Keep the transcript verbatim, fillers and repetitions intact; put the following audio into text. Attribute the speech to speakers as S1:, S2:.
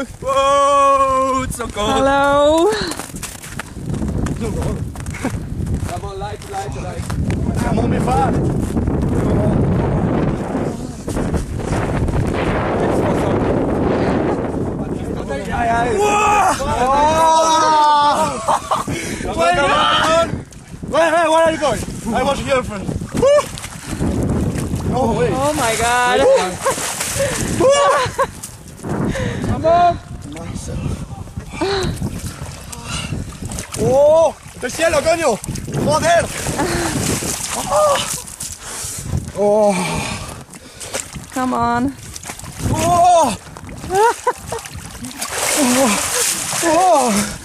S1: Whoa, it's so cold.
S2: Hello.
S1: Come on, light, light, light.
S3: Come on, be fast. Wait, wait, where are you going? I was here first. Oh, wait.
S2: Oh my god.
S3: Come on. ¡Oh! ¡Del cielo, coño! ¡Joder! ¡Oh!
S2: Come on.
S3: ¡Oh! ¡Oh! ¡Oh!